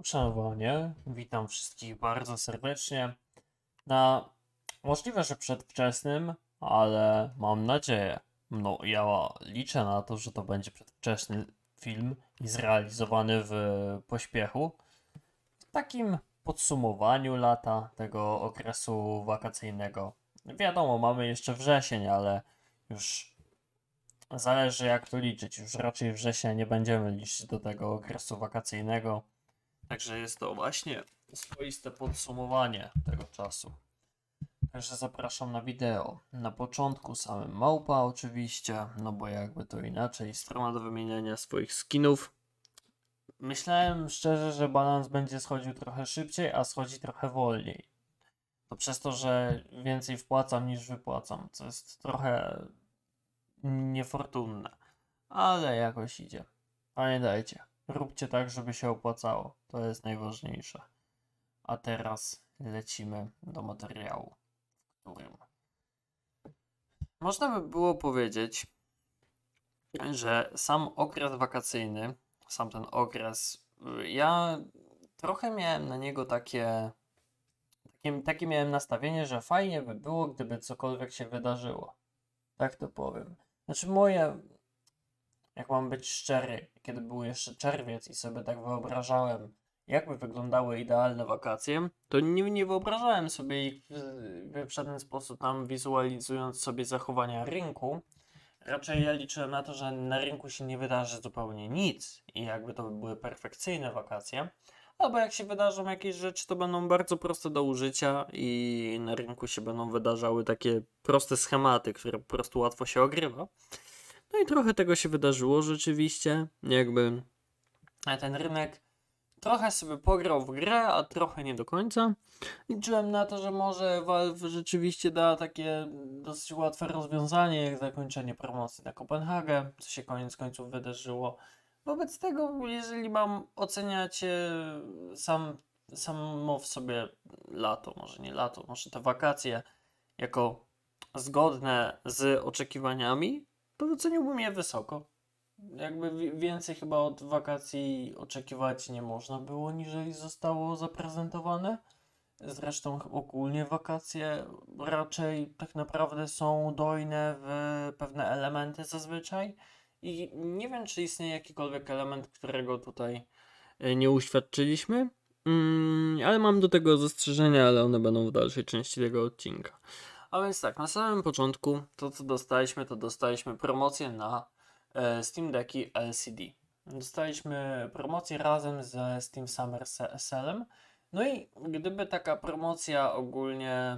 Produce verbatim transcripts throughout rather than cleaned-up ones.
Uszanowanie, witam wszystkich bardzo serdecznie na możliwe, że przedwczesnym, ale mam nadzieję, no ja liczę na to, że to będzie przedwczesny film i zrealizowany w pośpiechu, w takim podsumowaniu lata, tego okresu wakacyjnego. Wiadomo, mamy jeszcze wrzesień, ale już zależy jak to liczyć, już raczej wrzesień nie będziemy liczyć do tego okresu wakacyjnego. Także jest to właśnie swoiste podsumowanie tego czasu. Także zapraszam na wideo. Na początku samym małpa oczywiście, no bo jakby to inaczej, strona do wymieniania swoich skinów. Myślałem szczerze, że balans będzie schodził trochę szybciej, a schodzi trochę wolniej. To przez to, że więcej wpłacam niż wypłacam, co jest trochę niefortunne. Ale jakoś idzie. Pamiętajcie. Róbcie tak, żeby się opłacało. To jest najważniejsze. A teraz lecimy do materiału, w którym można by było powiedzieć, że sam okres wakacyjny, sam ten okres, ja trochę miałem na niego takie, takie, takie miałem nastawienie, że fajnie by było, gdyby cokolwiek się wydarzyło. Tak to powiem. Znaczy moje... Jak mam być szczery, kiedy był jeszcze czerwiec i sobie tak wyobrażałem, jakby wyglądały idealne wakacje, to nie, nie wyobrażałem sobie ich w, w żaden sposób tam wizualizując sobie zachowania rynku. Raczej ja liczyłem na to, że na rynku się nie wydarzy zupełnie nic i jakby to by były perfekcyjne wakacje. Albo jak się wydarzą jakieś rzeczy, to będą bardzo proste do użycia i na rynku się będą wydarzały takie proste schematy, które po prostu łatwo się ogrywa. No i trochę tego się wydarzyło rzeczywiście, jakby ten rynek trochę sobie pograł w grę, a trochę nie do końca. Liczyłem na to, że może Valve rzeczywiście da takie dosyć łatwe rozwiązanie, jak zakończenie promocji na Kopenhagę, co się koniec końców wydarzyło. Wobec tego, jeżeli mam oceniać sam, samo w sobie lato, może nie lato, może te wakacje jako zgodne z oczekiwaniami, to oceniłbym je wysoko. Jakby więcej chyba od wakacji oczekiwać nie można było, niżeli zostało zaprezentowane. Zresztą ogólnie wakacje raczej tak naprawdę są dojne w pewne elementy zazwyczaj. I nie wiem, czy istnieje jakikolwiek element, którego tutaj nie uświadczyliśmy. Mm, ale mam do tego zastrzeżenia, ale one będą w dalszej części tego odcinka. A więc tak, na samym początku to co dostaliśmy, to dostaliśmy promocję na e, Steam Decki L C D. Dostaliśmy promocję razem ze Steam Summer Sale'em. No i gdyby taka promocja ogólnie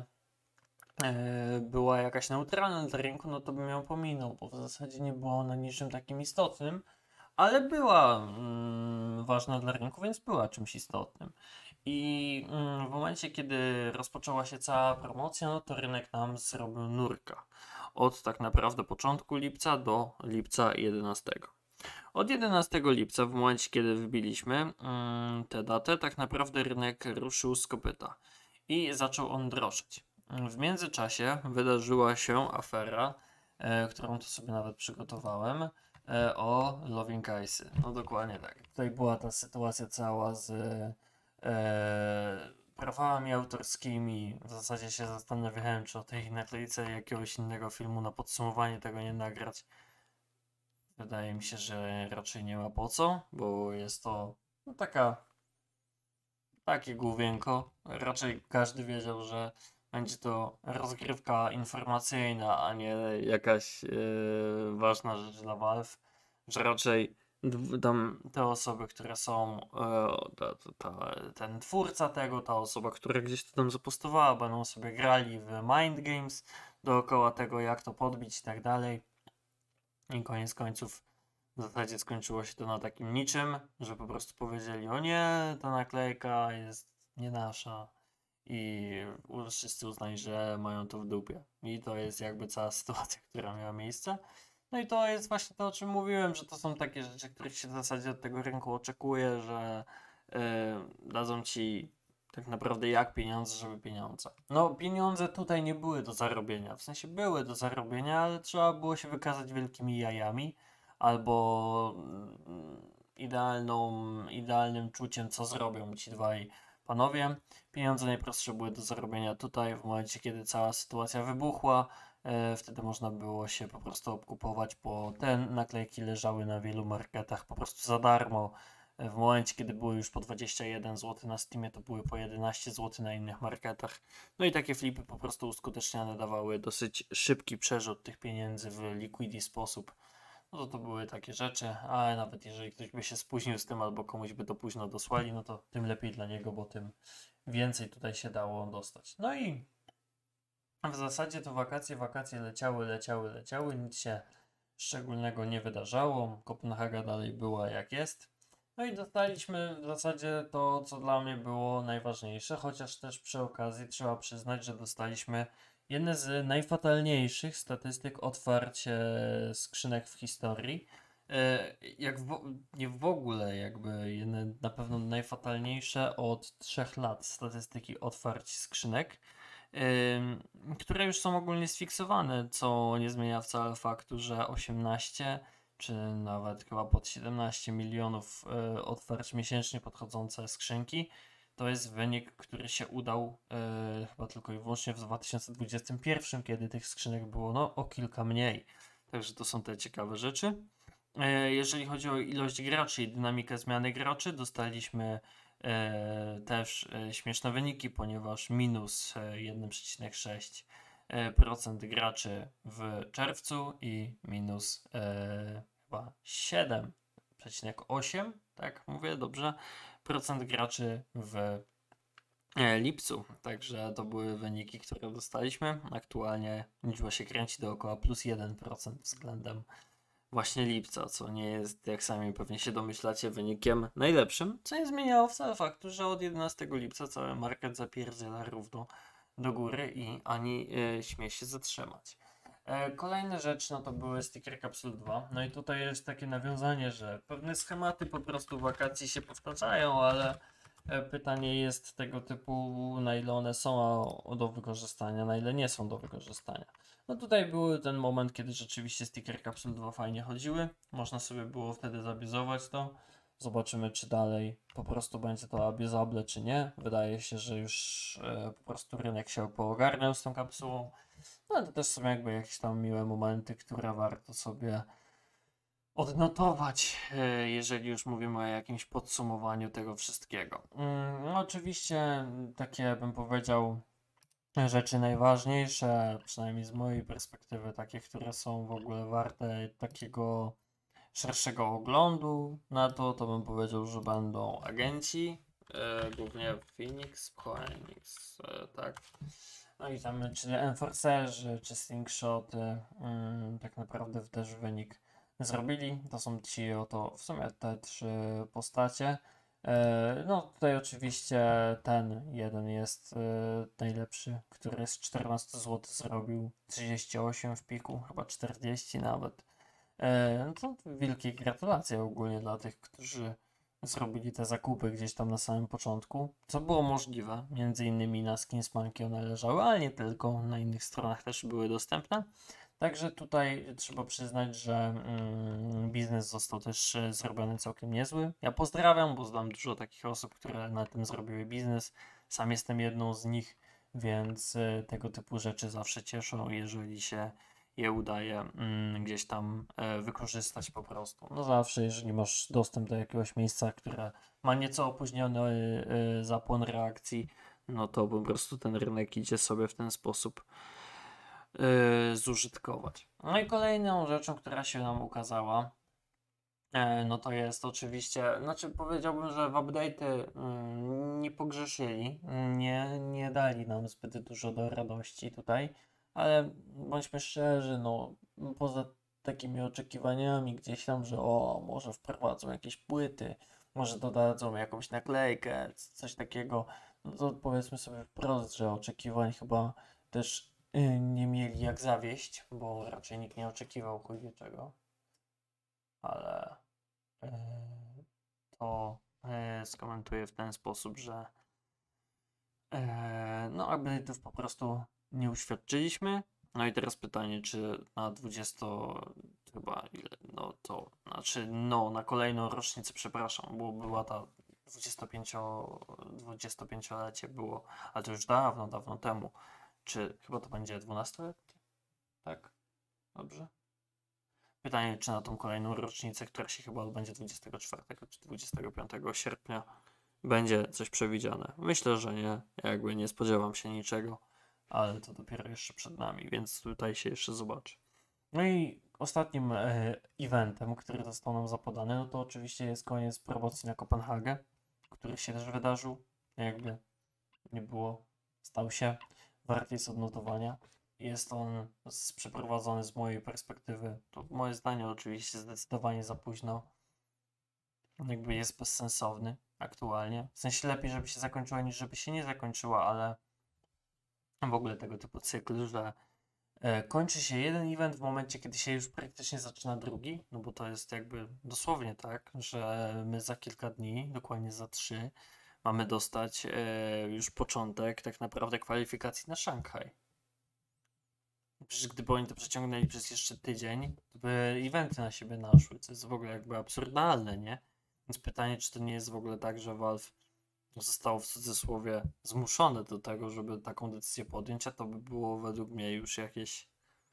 e, była jakaś neutralna dla rynku, no to bym ją pominął, bo w zasadzie nie było ona niczym takim istotnym, ale była mm, ważna dla rynku, więc była czymś istotnym. I mm, w momencie, kiedy rozpoczęła się cała promocja, no to rynek nam zrobił nurka. Od tak naprawdę początku lipca do lipca jedenastego. Od jedenastego lipca, w momencie kiedy wbiliśmy mm, tę datę, tak naprawdę rynek ruszył z kopyta i zaczął on drożeć. W międzyczasie wydarzyła się afera, e, którą to sobie nawet przygotowałem, e, o Loving Ice'y. No dokładnie tak. Tutaj była ta sytuacja cała z e, prawami autorskimi. W zasadzie się zastanawiałem, czy o tej naklejce jakiegoś innego filmu na podsumowanie tego nie nagrać. Wydaje mi się, że raczej nie ma po co, bo jest to no, taka takie główienko. Raczej każdy wiedział, że będzie to rozgrywka informacyjna, a nie jakaś yy, ważna rzecz dla Valve. Że raczej tam te osoby, które są, yy, ta, ta, ten twórca tego, ta osoba, która gdzieś to tam zapostowała, będą sobie grali w mind games dookoła tego, jak to podbić i tak dalej. I koniec końców w zasadzie skończyło się to na takim niczym, że po prostu powiedzieli: o nie, ta naklejka jest nie nasza. I wszyscy uznali, że mają to w dupie. I to jest jakby cała sytuacja, która miała miejsce. No i to jest właśnie to, o czym mówiłem, że to są takie rzeczy, których się w zasadzie od tego rynku oczekuje, że yy, dadzą ci tak naprawdę jak pieniądze, żeby pieniądze. No pieniądze tutaj nie były do zarobienia, w sensie były do zarobienia, ale trzeba było się wykazać wielkimi jajami albo idealną, idealnym czuciem, co zrobią ci dwaj panowie. Pieniądze najprostsze były do zarobienia tutaj, w momencie kiedy cała sytuacja wybuchła. E, wtedy można było się po prostu obkupować, bo te naklejki leżały na wielu marketach po prostu za darmo. E, w momencie kiedy były już po dwadzieścia jeden złotych na Steamie, to były po jedenaście złotych na innych marketach. No i takie flipy po prostu uskuteczniane dawały dosyć szybki przerzut tych pieniędzy w liquidity sposób. No to to były takie rzeczy, ale nawet jeżeli ktoś by się spóźnił z tym albo komuś by to późno dosłali, no to tym lepiej dla niego, bo tym więcej tutaj się dało dostać. No i w zasadzie to wakacje, wakacje leciały, leciały, leciały, nic się szczególnego nie wydarzało. Kopenhaga dalej była jak jest. No i dostaliśmy w zasadzie to, co dla mnie było najważniejsze, chociaż też przy okazji trzeba przyznać, że dostaliśmy jedne z najfatalniejszych statystyk otwarcie skrzynek w historii. E, Jak w, nie w ogóle, jakby jedne na pewno najfatalniejsze od trzech lat statystyki otwarć skrzynek, ym, które już są ogólnie sfiksowane, co nie zmienia wcale faktu, że osiemnaście czy nawet chyba pod siedemnaście milionów y, otwarć miesięcznie podchodzące skrzynki to jest wynik, który się udał y, chyba tylko i wyłącznie w dwa tysiące dwudziestym pierwszym, kiedy tych skrzynek było no, o kilka mniej. Także to są te ciekawe rzeczy. Y, jeżeli chodzi o ilość graczy i dynamikę zmiany graczy, dostaliśmy e, też e, śmieszne wyniki, ponieważ minus e, jeden przecinek sześć procent graczy w czerwcu i minus e, chyba siedem przecinek osiem, tak mówię dobrze, procent graczy w e, lipcu. Także to były wyniki, które dostaliśmy. Aktualnie liczba się kręci dookoła plus jeden procent względem właśnie lipca, co nie jest, jak sami pewnie się domyślacie, wynikiem najlepszym, co nie zmieniało wcale faktu, że od jedenastego lipca cały market zapierdziela równo do góry i ani e, śmie się zatrzymać. E, kolejna rzecz, no to były Sticker Capsule dwa. No i tutaj jest takie nawiązanie, że pewne schematy po prostu wakacji się powtarzają, ale e, pytanie jest tego typu, na ile one są do wykorzystania, na ile nie są do wykorzystania. No tutaj był ten moment, kiedy rzeczywiście Sticker Capsule dwa fajnie chodziły. Można sobie było wtedy zabizować to. Zobaczymy, czy dalej po prostu będzie to abuzable, czy nie. Wydaje się, że już e, po prostu rynek się poogarniał z tą kapsułą. No ale to też są jakby jakieś tam miłe momenty, które warto sobie odnotować, e, jeżeli już mówimy o jakimś podsumowaniu tego wszystkiego. Mm, no oczywiście takie bym powiedział rzeczy najważniejsze, przynajmniej z mojej perspektywy, takie, które są w ogóle warte takiego szerszego oglądu na to, to bym powiedział, że będą agenci, e, głównie Phoenix, Phoenix, e, tak. No i tam, czy enforcerzy, czy slingshoty, mm, tak naprawdę też wynik zrobili. To są ci oto w sumie te trzy postacie. E, No tutaj oczywiście ten jeden jest e, najlepszy, który z czternaście złotych zrobił trzydzieści osiem w piku, chyba czterdzieści nawet. E, No to wielkie gratulacje ogólnie dla tych, którzy zrobili te zakupy gdzieś tam na samym początku, co było możliwe, między innymi na Skinsmanki one leżały, ale nie tylko, na innych stronach też były dostępne. Także tutaj trzeba przyznać, że mm, biznes został też e, zrobiony całkiem niezły. Ja pozdrawiam, bo znam dużo takich osób, które na tym zrobiły biznes. Sam jestem jedną z nich, więc e, tego typu rzeczy zawsze cieszą, jeżeli się je udaje mm, gdzieś tam e, wykorzystać po prostu. No zawsze, jeżeli masz dostęp do jakiegoś miejsca, które ma nieco opóźniony e, zapłon reakcji, no to po prostu ten rynek idzie sobie w ten sposób e, zużytkować. No i kolejną rzeczą, która się nam ukazała, e, no to jest oczywiście, znaczy powiedziałbym, że w update'y mm, nie pogrzeszyli, nie, nie dali nam zbyt dużo do radości tutaj, ale bądźmy szczerzy, no poza takimi oczekiwaniami gdzieś tam, że o, może wprowadzą jakieś płyty, może dodadzą jakąś naklejkę, c- coś takiego, no to powiedzmy sobie wprost, że oczekiwań chyba też y, nie mieli jak zawieść, bo raczej nikt nie oczekiwał chuj wie czego, ale y, to y, skomentuję w ten sposób, że y, no update'ów po prostu nie uświadczyliśmy, No i teraz pytanie, czy na dwudziesto, chyba ile, no to, znaczy no, na kolejną rocznicę, przepraszam, bo była ta dwudziestopięciolecie było, ale to już dawno, dawno temu. Czy chyba to będzie dwunastoletnie? Tak? Dobrze? Pytanie, czy na tą kolejną rocznicę, która się chyba odbędzie dwudziestego czwartego czy dwudziestego piątego sierpnia, będzie coś przewidziane. Myślę, że nie. Jakby nie spodziewam się niczego, ale to dopiero jeszcze przed nami, więc tutaj się jeszcze zobaczy. No i ostatnim e, eventem, który został nam zapodany, no to oczywiście jest koniec promocji na Kopenhagę, który się też wydarzył. Jakby nie było, stał się, warty jest odnotowania. Jest on z, przeprowadzony z mojej perspektywy, to moje zdanie oczywiście zdecydowanie za późno. Jakby jest bezsensowny aktualnie. W sensie lepiej, żeby się zakończyła, niż żeby się nie zakończyła, ale w ogóle tego typu cykl, że e, kończy się jeden event w momencie, kiedy się już praktycznie zaczyna drugi, no bo to jest jakby dosłownie tak, że my za kilka dni, dokładnie za trzy, mamy dostać e, już początek tak naprawdę kwalifikacji na Szanghaj. Przecież gdyby oni to przeciągnęli przez jeszcze tydzień, to by eventy na siebie naszły, co jest w ogóle jakby absurdalne, nie? Więc pytanie, czy to nie jest w ogóle tak, że Valve zostało w cudzysłowie zmuszone do tego, żeby taką decyzję podjąć, a to by było według mnie już jakieś,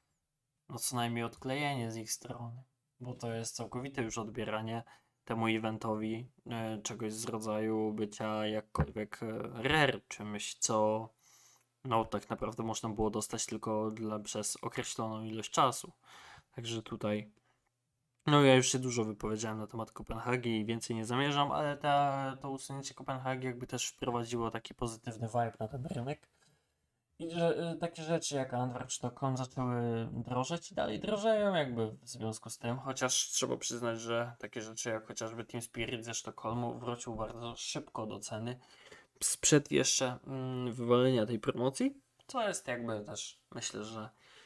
no co najmniej odklejenie z ich strony, bo to jest całkowite już odbieranie temu eventowi e, czegoś z rodzaju bycia jakkolwiek e, rare, czymś, co no tak naprawdę można było dostać tylko dla, przez określoną ilość czasu. Także tutaj no ja już się dużo wypowiedziałem na temat Kopenhagi i więcej nie zamierzam, ale ta, to usunięcie Kopenhagi jakby też wprowadziło taki pozytywny vibe na ten rynek. I że y, takie rzeczy jak Antwerp czy Stockholm zaczęły drożeć i dalej drożeją jakby w związku z tym, chociaż trzeba przyznać, że takie rzeczy jak chociażby Team Spirit ze Sztokholmu wrócił bardzo szybko do ceny sprzed jeszcze mm, wywalenia tej promocji, co jest jakby też myślę, że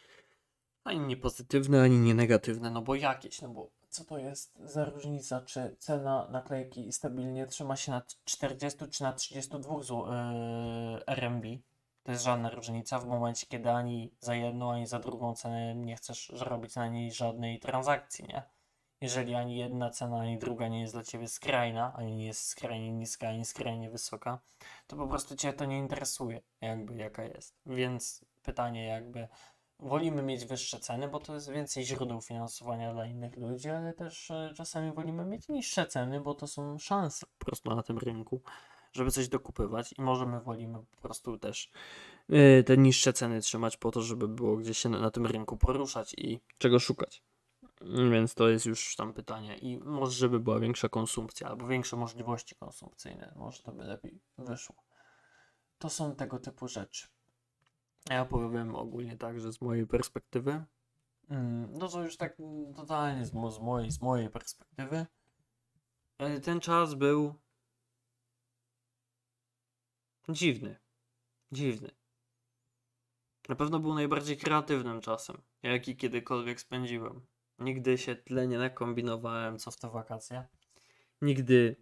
ani nie pozytywne, ani nie negatywne, no bo jakieś, no bo co to jest za różnica, czy cena naklejki stabilnie trzyma się na czterdziestu czy na trzydziestu dwóch zł, yy, R M B. To jest żadna różnica w momencie, kiedy ani za jedną, ani za drugą cenę nie chcesz robić na niej żadnej transakcji, nie? Jeżeli ani jedna cena, ani druga nie jest dla Ciebie skrajna, ani nie jest skrajnie niska, ani skrajnie wysoka, to po prostu Cię to nie interesuje, jakby jaka jest. Więc pytanie jakby, wolimy mieć wyższe ceny, bo to jest więcej źródeł finansowania dla innych ludzi, ale też e, czasami wolimy mieć niższe ceny, bo to są szanse po prostu na tym rynku, żeby coś dokupywać i może my wolimy po prostu też e, te niższe ceny trzymać po to, żeby było gdzieś się na, na tym rynku poruszać i czego szukać. Więc to jest już tam pytanie. I może, żeby była większa konsumpcja, albo większe możliwości konsumpcyjne. Może to by lepiej wyszło. To są tego typu rzeczy. Ja powiem ogólnie tak, że z mojej perspektywy, mm, no to już tak mm, totalnie z, mo- z, mojej, z mojej perspektywy, e, ten czas był dziwny. Dziwny. Na pewno był najbardziej kreatywnym czasem, jaki kiedykolwiek spędziłem. Nigdy się tyle nie nakombinowałem, co w te wakacje. Nigdy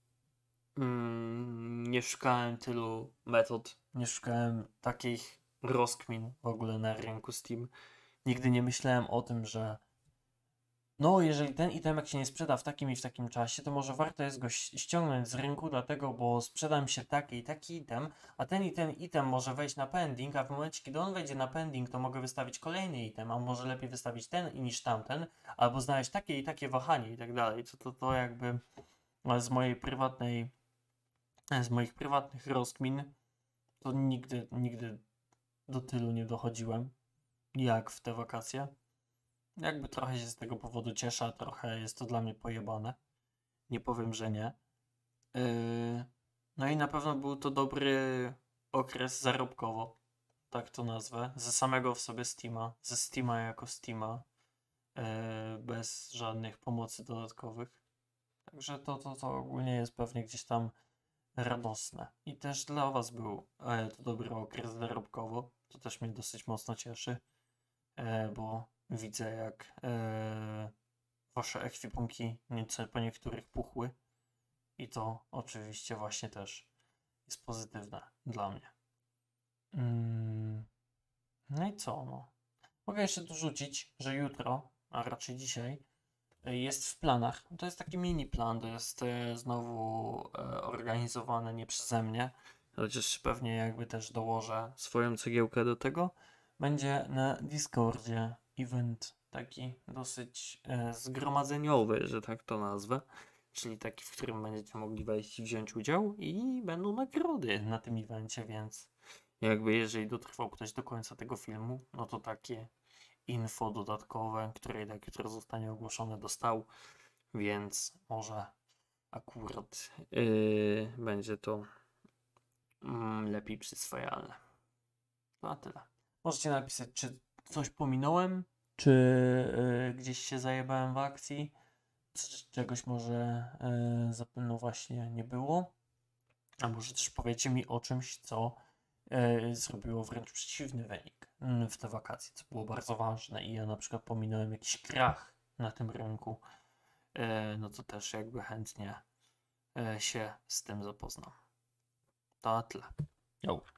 mm, nie szukałem tylu metod, nie szukałem takich rozkmin w ogóle na rynku Steam. Nigdy nie myślałem o tym, że no, jeżeli ten itemek się nie sprzeda w takim i w takim czasie, to może warto jest go ściągnąć z rynku, dlatego, bo sprzeda mi się taki i taki item, a ten i ten item może wejść na pending, a w momencie, kiedy on wejdzie na pending, to mogę wystawić kolejny item, a może lepiej wystawić ten niż tamten, albo znaleźć takie i takie wahanie i tak dalej. To, to, to jakby z mojej prywatnej, z moich prywatnych rozkmin, to nigdy, nigdy do tylu nie dochodziłem, jak w te wakacje. Jakby trochę się z tego powodu cieszę, a trochę jest to dla mnie pojebane. Nie powiem, że nie. Yy, no i na pewno był to dobry okres zarobkowo, tak to nazwę, ze samego w sobie Steama, ze Steama jako Steama, yy, bez żadnych pomocy dodatkowych. Także to, to, to ogólnie jest pewnie gdzieś tam radosne. I też dla Was był e, to dobry okres zarobkowo. To też mnie dosyć mocno cieszy, e, bo widzę jak e, Wasze ekwipunki nieco po niektórych puchły. I to oczywiście właśnie też jest pozytywne dla mnie. Mm, no i co? No? Mogę jeszcze dorzucić, że jutro, a raczej dzisiaj, y, jest w planach. To jest taki mini plan, to jest y, znowu y, organizowane nie przeze mnie, chociaż pewnie jakby też dołożę swoją cegiełkę do tego. Będzie na Discordzie event taki dosyć y, zgromadzeniowy, że tak to nazwę. Czyli taki, w którym będziecie mogli wejść i wziąć udział i będą nagrody na tym evencie, więc jakby jeżeli dotrwał ktoś do końca tego filmu, no to takie info dodatkowe, które jednak jutro zostanie ogłoszone, dostał, więc może akurat yy, będzie to mm, lepiej przyswajalne. To na tyle. Możecie napisać, czy coś pominąłem, czy yy, gdzieś się zajebałem w akcji, c- czegoś może yy, zapewne właśnie nie było, a może też powiecie mi o czymś, co yy, zrobiło wręcz przeciwny wynik mm, w te wakacje, co było bardzo ważne i ja na przykład pominąłem jakiś krach na tym rynku, yy, no to też jakby chętnie yy, się z tym zapoznam. To na tyle. Jo.